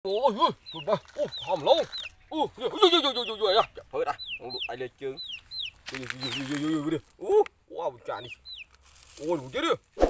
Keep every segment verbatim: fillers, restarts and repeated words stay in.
Ôi ơi, tụt ba, ô, hòm lâu. Ô, ui ui ui ui ui ui, thôi đã, không được ai lên chương. Ui ui ui ui ui ui, ô, wow, chả đi. Ôi, đủ chết đi.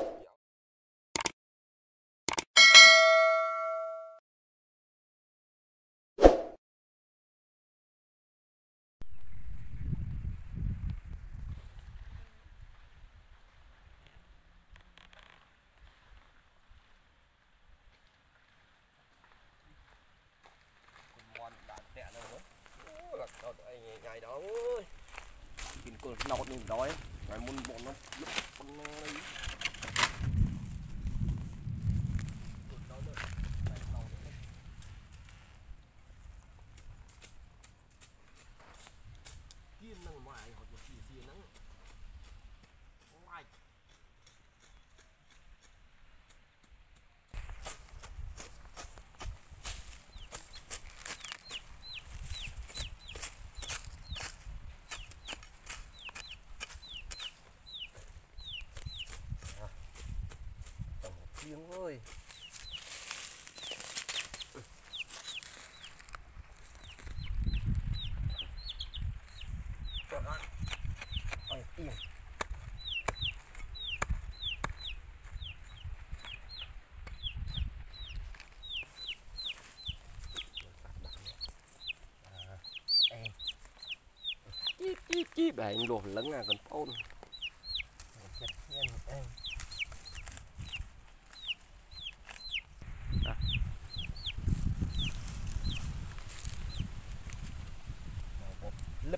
Con đã tẹt đâu nữa. Ô, là sao tụi anh nhảy đó ơi. Nhìn con nào con đừng đói, phải muốn bọn nó con nó đi. Kiên năng mại hoặc là xì xì nắng. Mày. Tiếng ơi. Trời ơi. Ôi, im. Chíp chíp chíp để anh luộc lấn à còn phôn. Chết nhân em. Lấp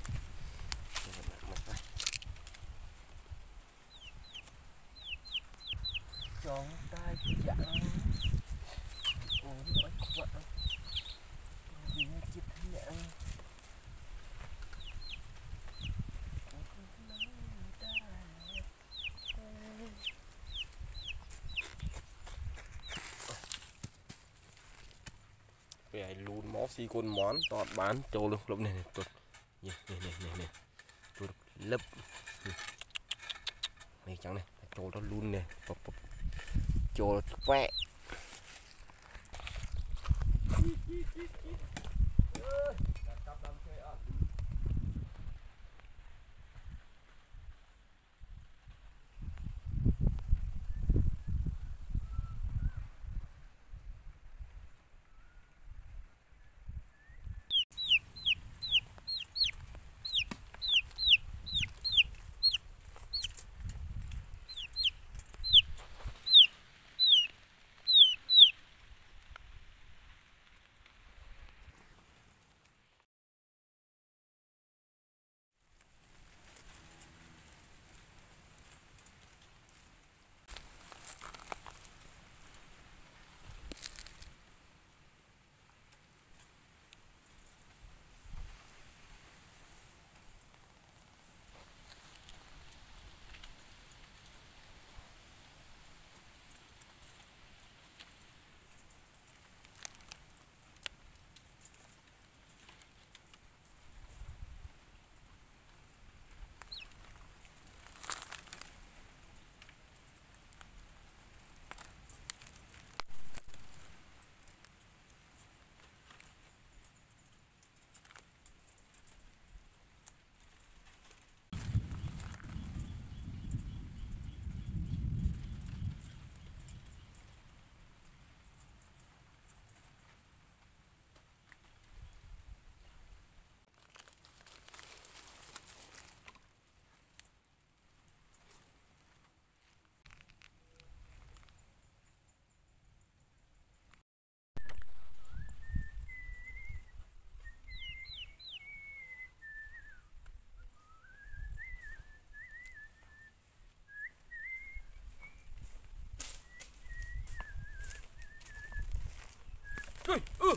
chọn tay chặn ôi ôi vợ vì chết nhận về luôn mó xi con món tọt bán trâu luôn lúc này này tụt này này này này này tụt lấp này chẳng này trâu nó luôn này trâu vẽ ui ui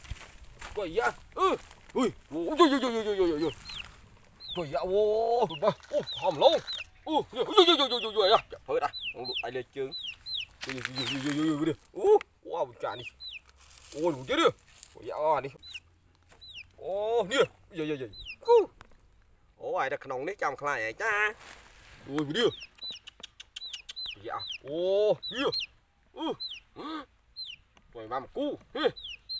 quẩy ya ui ui ui ui ui ui ui ui ui quẩy ya ô ba ô hòm lâu ui ui ui ui ui ui ui thôi đã không được ai lên chương ui ui ui ui ui ui ui wow chả đi ôi đủ chết đi quẩy ya đi ô đi ui ui ui ô ai đã khổng đấy trong khai này cha ui đi dạ ô đi ui quẩy ba một cu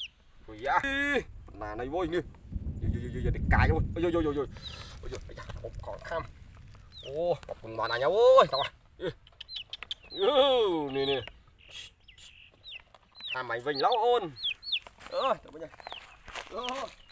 này vui như giờ để cài luôn ôi ôi ôi ôi ôi ôi một còn tham ô một cùng mà này nhau ơi tao nè nè tham mày vinh lắm ôn ơ tao bây giờ